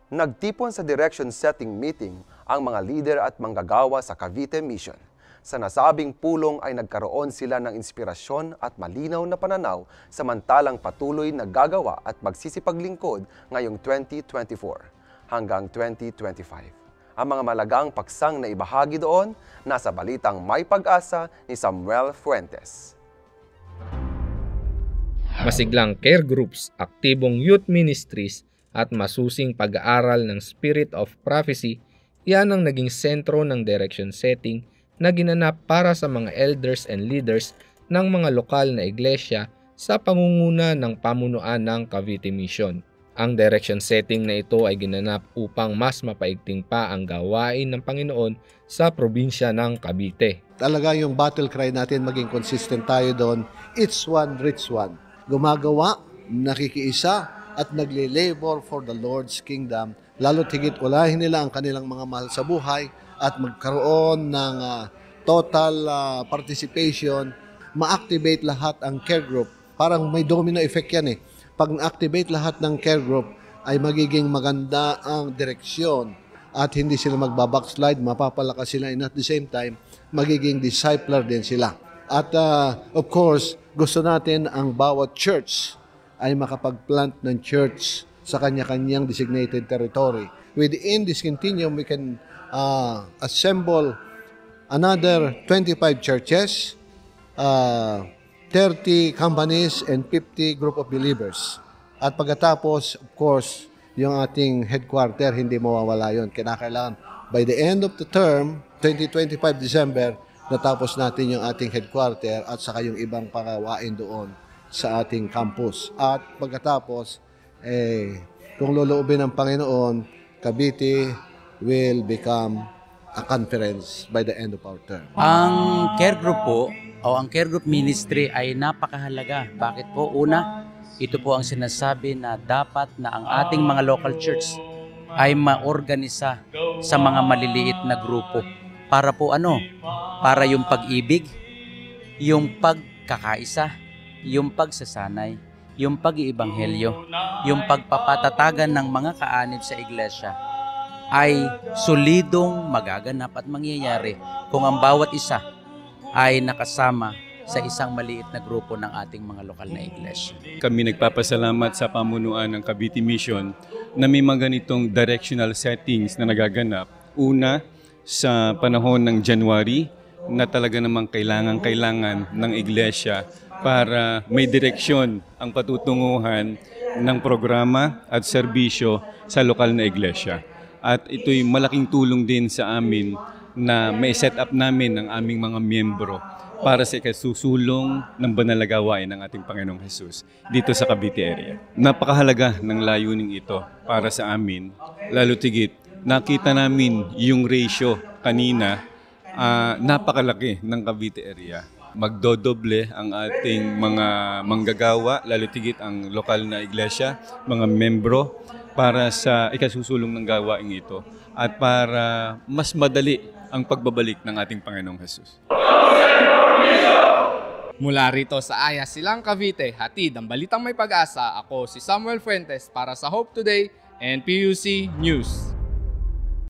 Nagtipon sa direction setting meeting ang mga lider at manggagawa sa Cavite Mission. Sa nasabing pulong ay nagkaroon sila ng inspirasyon at malinaw na pananaw samantalang patuloy na gagawa at magsisipaglingkod ngayong 2024 hanggang 2025. Ang mga malagang paksang na ibahagi doon, nasa balitang May Pag-asa ni Samuel Fuentes. Masiglang care groups, aktibong youth ministries at masusing pag-aaral ng Spirit of Prophecy, yan ang naging sentro ng direction setting na ginanap para sa mga elders and leaders ng mga lokal na iglesia sa pangunguna ng pamunuan ng Cavite Mission. Ang direction setting na ito ay ginanap upang mas mapaigting pa ang gawain ng Panginoon sa probinsya ng Cavite. Talaga yung battle cry natin, maging consistent tayo doon. It's one, reach one. Gumagawa, nakikiisa, at nagle-labor for the Lord's kingdom. Lalo tigit ulahin nila ang kanilang mga mahal sa buhay at magkaroon ng total participation. Ma-activate lahat ang care group. Parang may domino effect yan eh. Pag na-activate lahat ng care group, ay magiging maganda ang direksyon at hindi sila magbabackslide, mapapalakas sila, and at the same time, magiging discipler din sila. At of course, gusto natin ang bawat church ay makapag-plant ng church sa kanya-kanyang designated territory. Within this continuum, we can assemble another 25 churches, 30 companies, and 50 group of believers. At pagkatapos, of course, yung ating headquarter, hindi mawawala yun. Kinakailangan, by the end of the term, 2025 December, natapos natin yung ating headquarter at saka yung ibang pagawain doon sa ating campus. At pagkatapos, kung loloobin ng Panginoon, Cavite will become a conference by the end of our term. Ang care group po, o ang care group ministry ay napakahalaga. Bakit po? Una, ito po ang sinasabi na dapat na ang ating mga local church ay maorganisa sa mga maliliit na grupo. Para po ano? Para yung pag-ibig, yung pagkakaisa, yung pagsasanay, yung pag-iibanghelyo, yung pagpapatatagan ng mga kaanib sa iglesia ay solidong magaganap at mangyayari kung ang bawat isa ay nakasama sa isang maliit na grupo ng ating mga lokal na iglesia. Kami nagpapasalamat sa pamunuan ng Cavite Mission na may mga ganitong directional settings na nagaganap. Una, sa panahon ng January na talaga namang kailangan ng iglesia para may direksyon ang patutunguhan ng programa at serbisyo sa lokal na iglesia. At ito'y malaking tulong din sa amin na may set up namin ang aming mga miyembro para sa ikasusulong ng banal na gawain ng ating Panginoong Hesus dito sa Cavite area. Napakahalaga ng layuning ito para sa amin, lalo tigit nakita namin yung ratio kanina, napakalaki ng Cavite area. Magdodoble ang ating mga manggagawa, lalo tigit ang lokal na iglesia, mga membro, para sa ikasusulong ng gawain ito at para mas madali ang pagbabalik ng ating Panginoong Hesus. Mula rito sa Aya Silang Cavite, hatid ang Balitang May Pag-asa. Ako si Samuel Fuentes para sa Hope Today and PUC News.